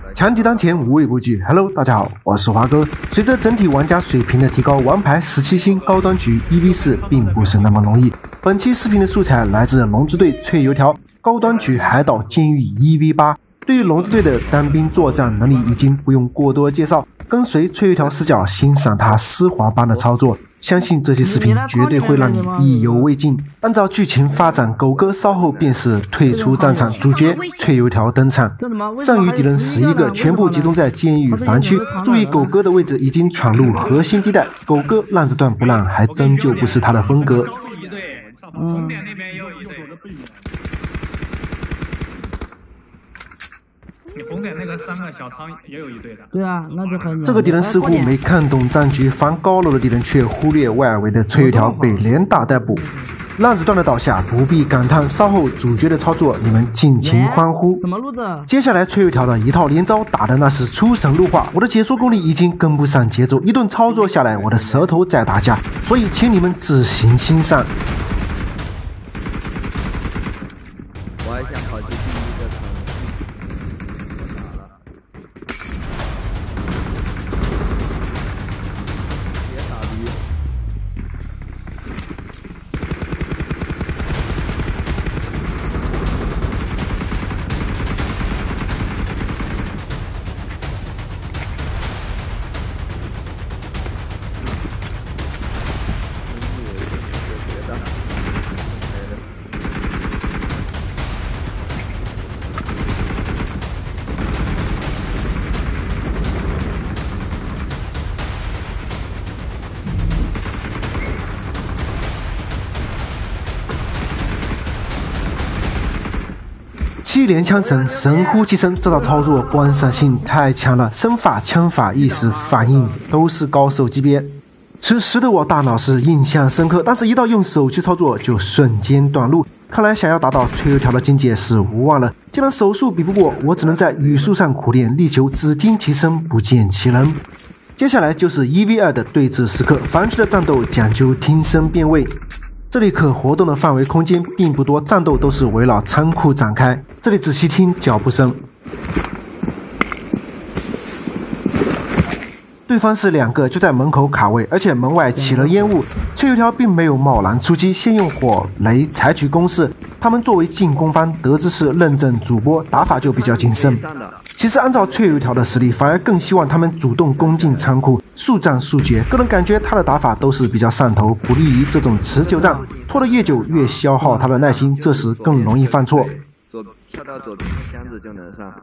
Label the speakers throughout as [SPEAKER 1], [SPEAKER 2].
[SPEAKER 1] 强敌当前，无畏不惧。Hello， 大家好，我是华哥。随着整体玩家水平的提高，王牌17星高端局1v4并不是那么容易。本期视频的素材来自龙之队脆油条高端局海岛监狱1v8。对于龙之队的单兵作战能力已经不用过多介绍，跟随脆油条视角欣赏他丝滑般的操作，相信这期视频绝对会让你意犹未尽。按照剧情发展，狗哥稍后便是退出战场，主角脆油条登场，剩余敌人11个全部集中在监狱防区。注意狗哥的位置已经闯入核心地带，狗哥让着断不让，还真就不是他的风格。
[SPEAKER 2] 红点那边也有一队。你红点那个3个小仓也有一队的。
[SPEAKER 3] 对啊，那就很。
[SPEAKER 1] 这个敌人似乎没看懂战局，防高楼的敌人却忽略外围的脆油条被连打带补。浪子段的倒下不必感叹，稍后主角的操作你们尽情欢呼。
[SPEAKER 3] 什么路子？
[SPEAKER 1] 接下来脆油条的一套连招打的那是出神入化，我的解说功力已经跟不上节奏，一顿操作下来我的舌头在打架，所以请你们自行欣赏。
[SPEAKER 4] 我还想跑去第一个城。
[SPEAKER 1] 7连枪神，神乎其神，这套操作观赏性太强了，身法、枪法、意识、反应都是高手级别。此时的我大脑是印象深刻，但是一到用手去操作就瞬间短路。看来想要达到脆油条的境界是无望了。既然手速比不过，我只能在语速上苦练，力求只听其声不见其人。接下来就是1v2的对峙时刻，防区的战斗讲究听声辨位。这里可活动的范围空间并不多，战斗都是围绕仓库展开。这里仔细听脚步声，对方是2个就在门口卡位，而且门外起了烟雾。脆油条并没有贸然出击，先用火雷采取攻势。他们作为进攻方，得知是认证主播，打法就比较谨慎。其实按照脆油条的实力，反而更希望他们主动攻进仓库，速战速决。个人感觉他的打法都是比较上头，不利于这种持久战，拖得越久越消耗他的耐心，这时更容易犯错。
[SPEAKER 4] 跳到左边的箱子就能上。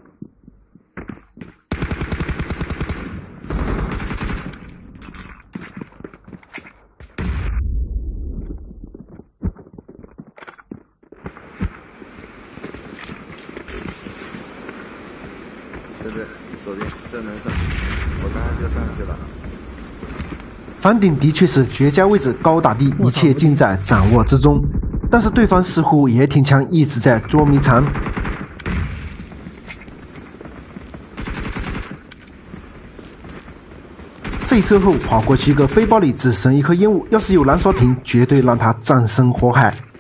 [SPEAKER 4] 对，左边这能上，我刚刚就上去了。
[SPEAKER 1] 房顶的确是绝佳位置，高打低，一切尽在掌握之中。但是对方似乎也挺强，一直在捉迷藏。废车后跑过去一个背包里只剩一颗烟雾，要是有燃烧瓶，绝对让他葬身火海。